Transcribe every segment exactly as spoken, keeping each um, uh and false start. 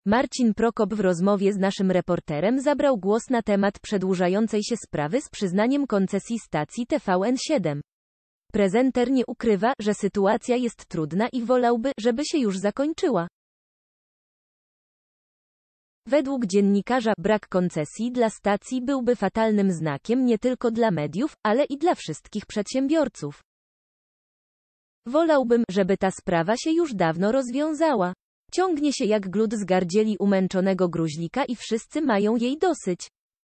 Marcin Prokop w rozmowie z naszym reporterem zabrał głos na temat przedłużającej się sprawy z przyznaniem koncesji stacji T V N siedem. Prezenter nie ukrywa, że sytuacja jest trudna i wolałby, żeby się już zakończyła. Według dziennikarza brak koncesji dla stacji byłby fatalnym znakiem nie tylko dla mediów, ale i dla wszystkich przedsiębiorców. Wolałbym, żeby ta sprawa się już dawno rozwiązała. Ciągnie się jak glut z gardzieli umęczonego gruźlika i wszyscy mają jej dosyć.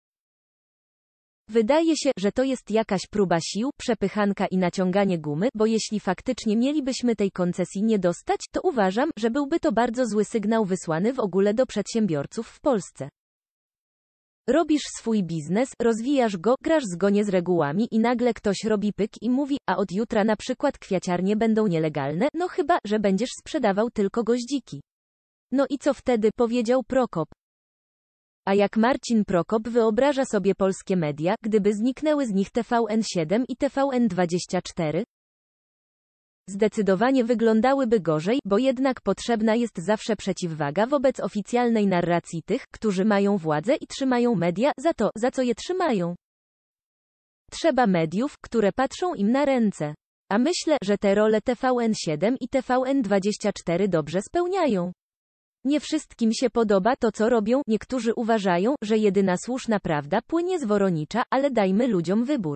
Wydaje się, że to jest jakaś próba sił, przepychanka i naciąganie gumy, bo jeśli faktycznie mielibyśmy tej koncesji nie dostać, to uważam, że byłby to bardzo zły sygnał wysłany w ogóle do przedsiębiorców w Polsce. Robisz swój biznes, rozwijasz go, grasz zgodnie z regułami i nagle ktoś robi pyk i mówi, a od jutra na przykład kwiaciarnie będą nielegalne, no chyba, że będziesz sprzedawał tylko goździki. No i co wtedy, powiedział Prokop. A jak Marcin Prokop wyobraża sobie polskie media, gdyby zniknęły z nich T V N siedem i T V N dwadzieścia cztery? Zdecydowanie wyglądałyby gorzej, bo jednak potrzebna jest zawsze przeciwwaga wobec oficjalnej narracji tych, którzy mają władzę i trzymają media za to, za co je trzymają. Trzeba mediów, które patrzą im na ręce. A myślę, że te role T V N siedem i T V N dwadzieścia cztery dobrze spełniają. Nie wszystkim się podoba to, co robią, niektórzy uważają, że jedyna słuszna prawda płynie z Woronicza, ale dajmy ludziom wybór.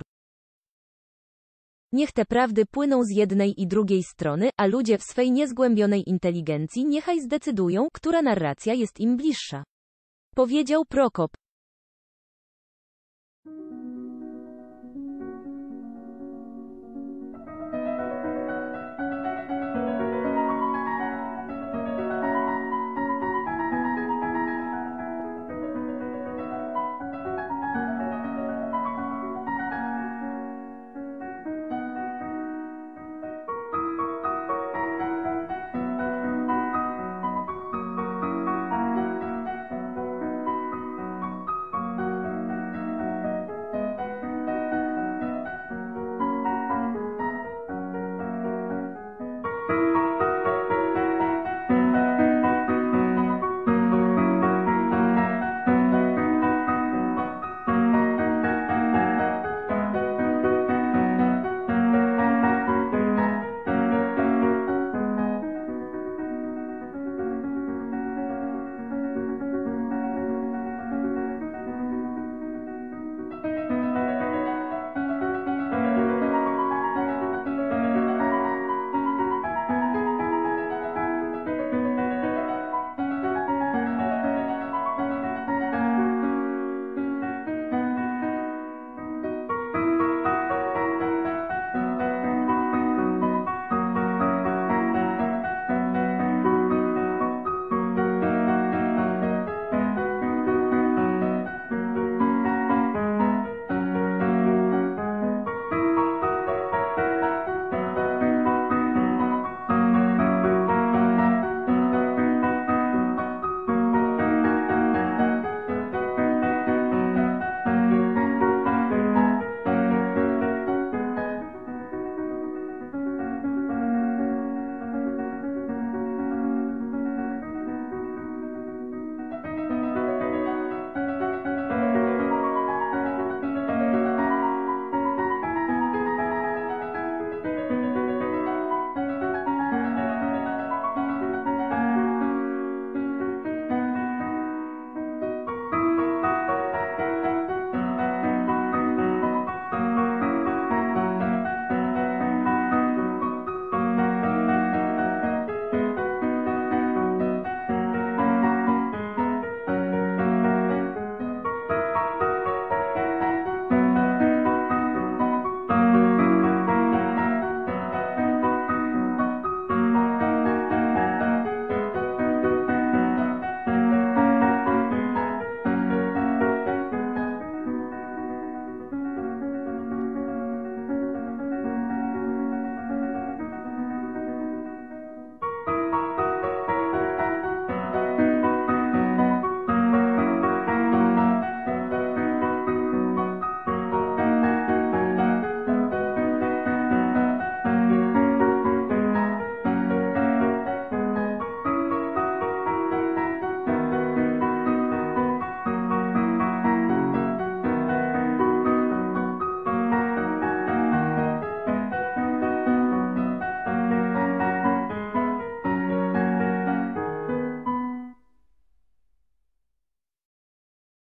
Niech te prawdy płyną z jednej i drugiej strony, a ludzie w swej niezgłębionej inteligencji niechaj zdecydują, która narracja jest im bliższa. Powiedział Prokop.